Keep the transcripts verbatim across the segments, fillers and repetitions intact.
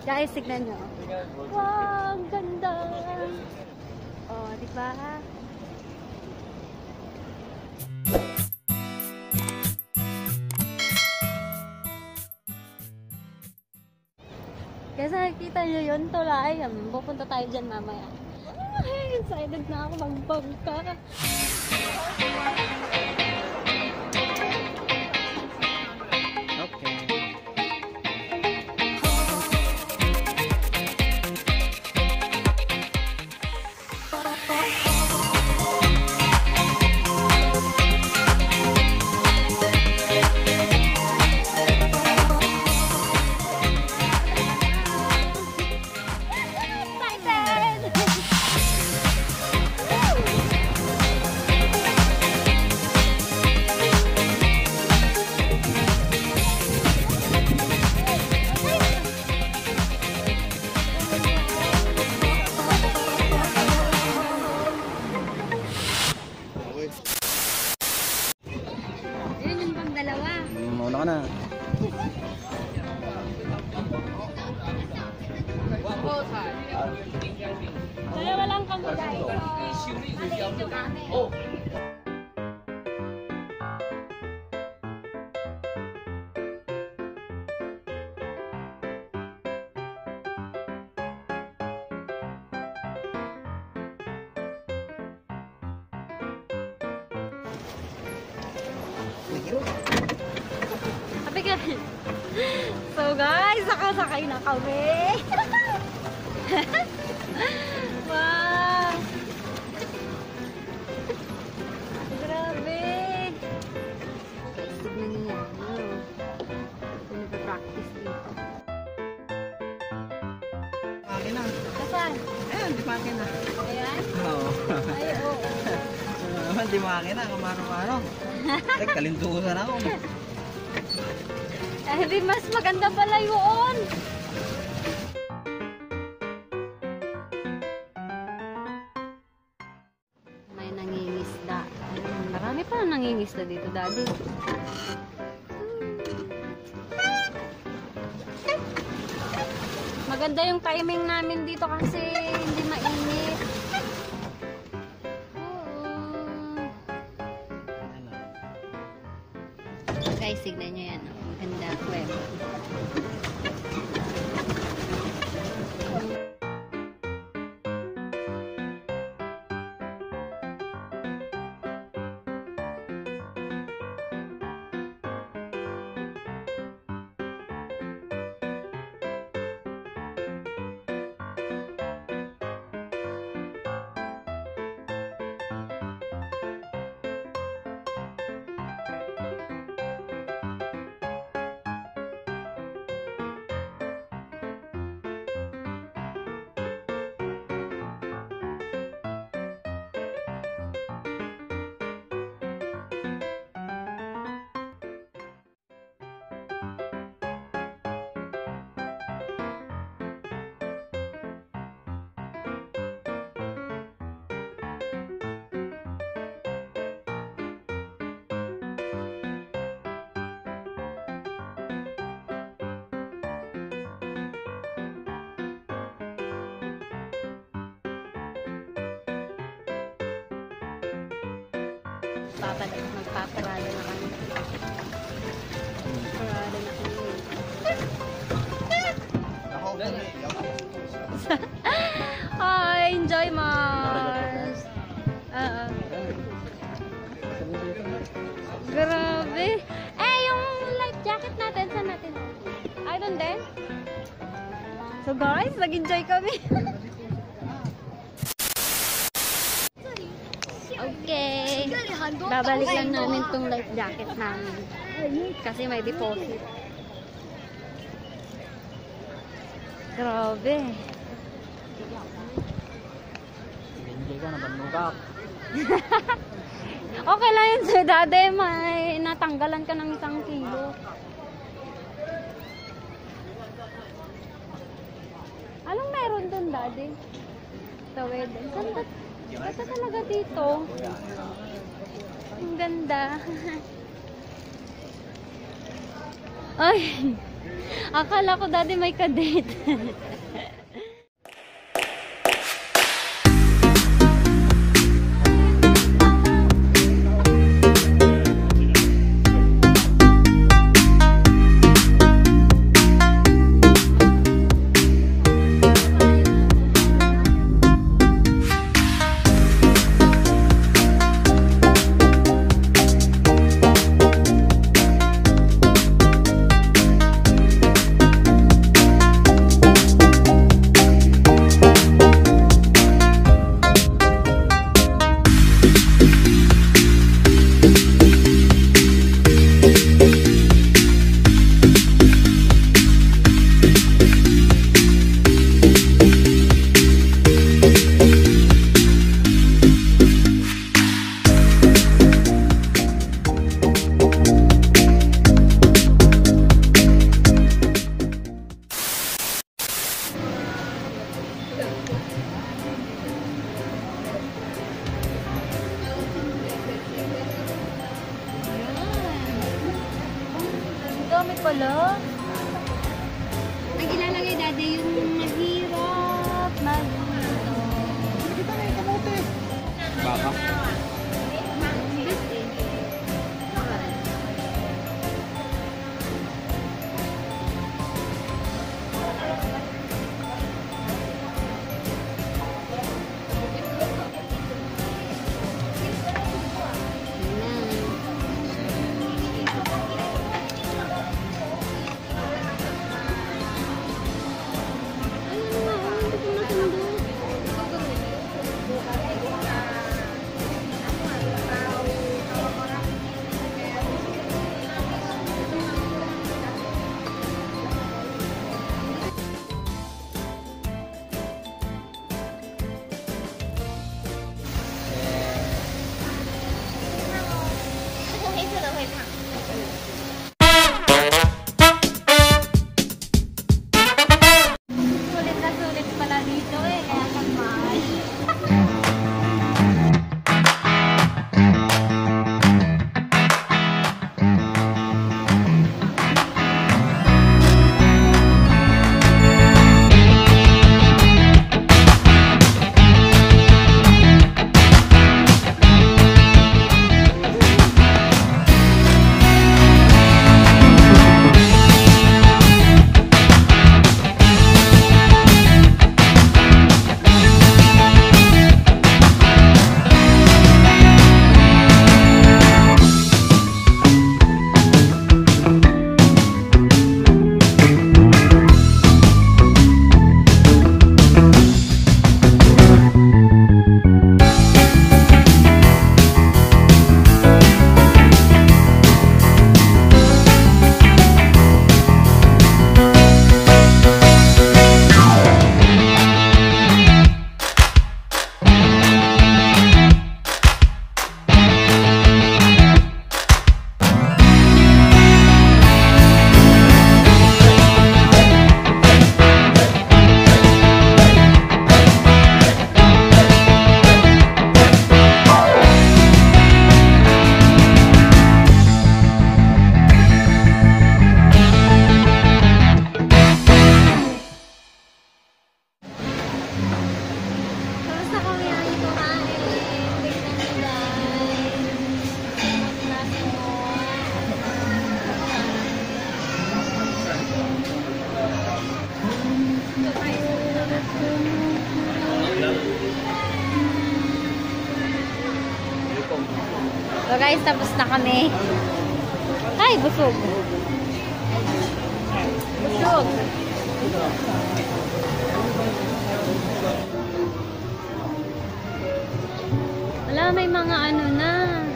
Guys, tignan nyo. Wow, ang ganda. Oh, di ba? Kasi nakikita nyo yun, tulay. Pupunta tayo dyan mamaya. Ay, excited na ako magbangka. Mauna ka na. Kaya walang kamulay. Oh. So guys, nakasakay na kami. Wow! Grabe! Tignan niyo yan. Ito nagpa-practice dito. Makina. Saan? Ayan, di makina. Ayan? Oo. Ay, oo. Naman, di makina. Kamaro-maro. Ay, kalintusan ako. Eh, di mas maganda pala yun. May nangingisda. Marami pa na nangingisda dito, Daddy. Maganda yung timing namin dito kasi hindi mainit. Guys, tignan nyo yan. Ganda. Web. Papalag, magpaparada na kami. Parada na kami. Hi, enjoy Mars! Uh, grabe! Eh, yung life jacket natin, saan natin? I don't din. So guys, nag-enjoy kami. Okay. Babalik lang namin tong life jacket namin. Kasi may deposit. Grabe. Hindi ka na banugap. Okay lang yun sa dati. May natanggalan ka ng isang kilo. Anong meron dun, Daddy? Tawid. Saan ba? Basta talaga dito. Ang ganda. Ay, Akala ko dati may kadate. Pala. Ang ilalagay dati yung mahirap magluto. Kita na yung kamote. Baka. So guys, tapos na kami. Ay, busog. Busog. Wala, may mga ano na.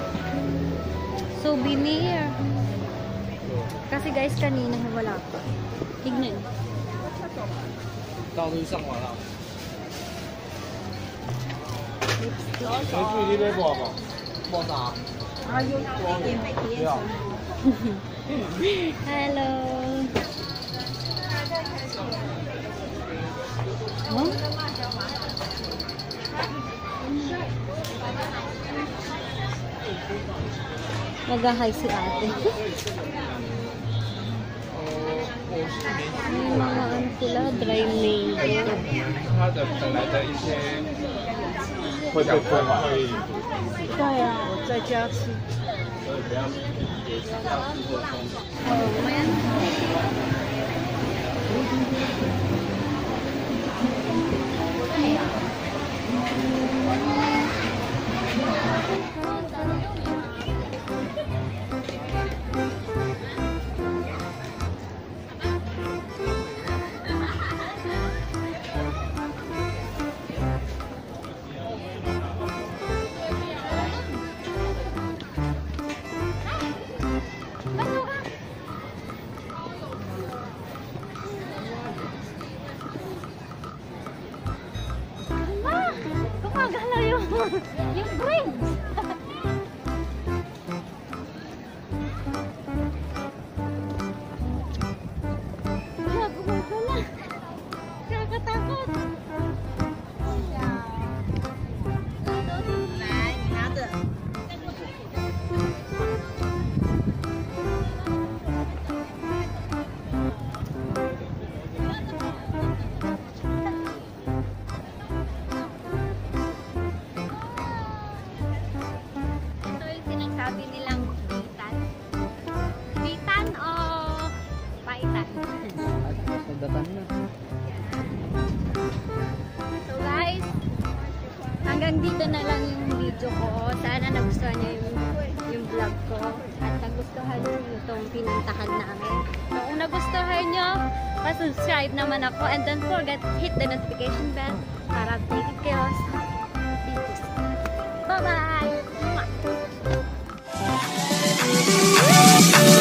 Souvenir. Kasi guys, kanina wala pa. Tignan. Lipstick. Hello. Huh? Mag-hi si ate. May mga ano sila, dry mango. 它的本来的一些会被破坏。 对啊。 我在家吃。 Oh, lumayan. Yung bridge! Gagawa na! Nakakatakot! Sabi nilang bitan. Bitan o paitan? Pagdatan na. So guys, hanggang dito na lang yung video ko. Sana nagustuhan niyo yung, yung vlog ko. At nagustuhan niyo itong pinuntahan namin. So kung nagustuhan niyo, pa-subscribe naman ako. And don't forget, hit the notification bell para updated kayo sa videos. Bye-bye! Thank you.